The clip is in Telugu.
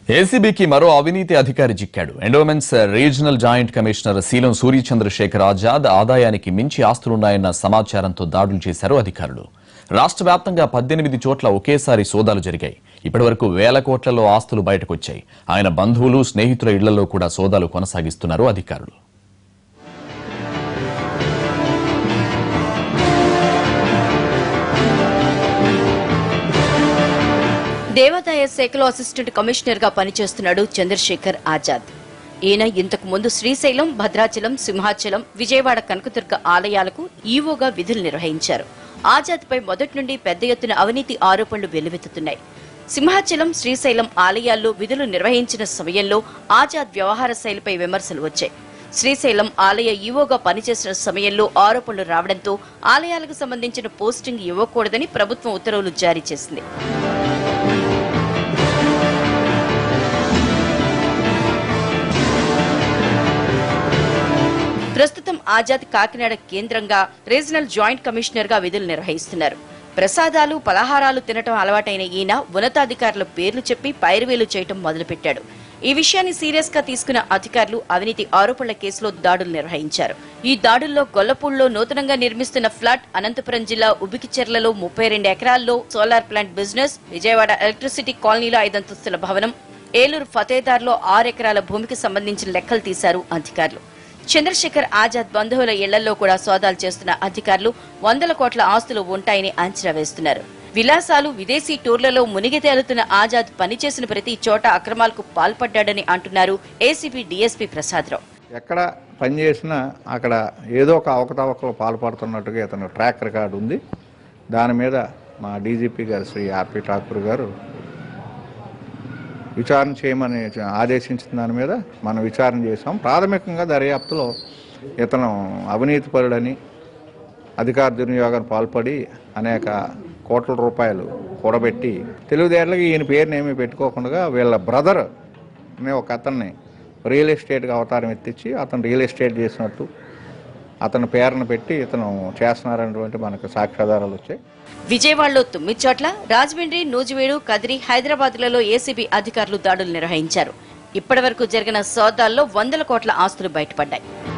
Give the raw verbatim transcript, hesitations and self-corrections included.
ఏసీబీకి మరో అవినీతి అధికారి చిక్కాడు. Endowments regional joint commissioner Seelam Suryachandrasekhar Azad ఆదాయానికి మించి ఆస్తులున్నాయన్న సమాచారంతో దాడులు చేశారు అధికారులు. రాష్ట్ర వ్యాప్తంగా పద్దెనిమిది చోట్ల ఒకేసారి సోదాలు జరిగాయి. ఇప్పటివరకు వేల కోట్లలో ఆస్తులు బయటకొచ్చాయి. ఆయన బంధువులు, స్నేహితుల ఇళ్లలో కూడా సోదాలు కొనసాగిస్తున్నారు అధికారులు. దేవాదాయ శాఖలో అసిస్టెంట్ కమిషనర్ గా పనిచేస్తున్నాడు చంద్రశేఖర్ ఆజాద్. ఈయన ఇంతకు ముందు శ్రీశైలం, భద్రాచలం, సింహాచలం, విజయవాడ కనకదుర్గ ఆలయాలకు ఈవోగా విధులు నిర్వహించారు. ఆజాద్ పై మొదటి నుండి పెద్ద ఎత్తున అవినీతి ఆరోపణలు వెల్లువెత్తుతున్నాయి. సింహాచలం, శ్రీశైలం ఆలయాల్లో విధులు నిర్వహించిన సమయంలో ఆజాద్ వ్యవహార శైలిపై విమర్శలు వచ్చాయి. శ్రీశైలం ఆలయ ఈవోగా పనిచేసిన సమయంలో ఆరోపణలు రావడంతో ఆలయాలకు సంబంధించిన పోస్టింగ్ ఇవ్వకూడదని ప్రభుత్వం ఉత్తర్వులు జారీ చేసింది. ప్రస్తుతం ఆజాద్ కాకినాడ కేంద్రంగా రీజనల్ జాయింట్ కమిషనర్ గా విధులు నిర్వహిస్తున్నారు. ప్రసాదాలు, పలహారాలు తినటం అలవాటైన ఈయన ఉన్నతాధికారుల పేర్లు చెప్పి పైరువేలు చేయటం మొదలుపెట్టాడు. ఈ విషయాన్ని సీరియస్ గా తీసుకున్న అధికారులు అవినీతి ఆరోపణల కేసులో దాడులు నిర్వహించారు. ఈ దాడుల్లో గొల్లపూడిలో నూతనంగా నిర్మిస్తున్న ఫ్లాట్, అనంతపురం జిల్లా ఉబికిచెర్లలో ముప్పై రెండు ఎకరాల్లో solar plant business, Vijayawada electricity కాలనీలో ఐదంతస్తుల భవనం, ఏలూరు ఫతేదార్లో ఆరు ఎకరాల భూమికి సంబంధించిన లెక్కలు తీశారు అధికారులు. చంద్రశేఖర్ ఆజాద్ బంధువుల ఇళ్లలో కూడా సోదాలు చేస్తున్న అధికారులు వందల కోట్ల ఆస్తులు ఉంటాయని అంచనా వేస్తున్నారు. విలాసాలు, విదేశీ టూర్లలో మునిగి తేలుతున్న ఆజాద్ పనిచేసిన ప్రతి చోట అక్రమాలకు పాల్పడ్డాడని అంటున్నారు ఏసీపీ డీఎస్పీ ప్రసాదరావు. ఎక్కడ పనిచేసినా అక్కడ ఏదో ఒక అవకతవకలు పాల్పడుతున్నట్టుగా ఇతను ట్రాక్ రికార్డు ఉంది. దాని మీద మా డీజీపీ గారు శ్రీ ఆర్పి ఠాకూర్ గారు విచారణ చేయమని ఆదేశించిన దాని మీద మనం విచారణ చేసాం. ప్రాథమికంగా దర్యాప్తులో ఇతను అవినీతిపరుడని, అధికార దుర్వినియోగానికి పాల్పడి అనేక కోట్ల రూపాయలు కూడబెట్టి తెలుగుదేళ్లకి ఈయన పేరుని ఏమీ పెట్టుకోకుండా వీళ్ళ బ్రదర్ అనే ఒక అతన్ని రియల్ ఎస్టేట్గా అవతారం ఎత్తించి అతను రియల్ ఎస్టేట్ చేసినట్టు అతని పేరును పెట్టి ఇతను చేస్తున్నారనేటువంటి మనకు సాక్ష్యాధారాలు వచ్చాయి. విజయవాడలో తొమ్మిది చోట్ల, రాజమండ్రి, నూజివీడు, కదిరి, హైదరాబాద్లలో ఏసీబీ అధికారులు దాడులు నిర్వహించారు. ఇప్పటి వరకు జరిగిన సోదాల్లో వందల కోట్ల ఆస్తులు బయటపడ్డాయి.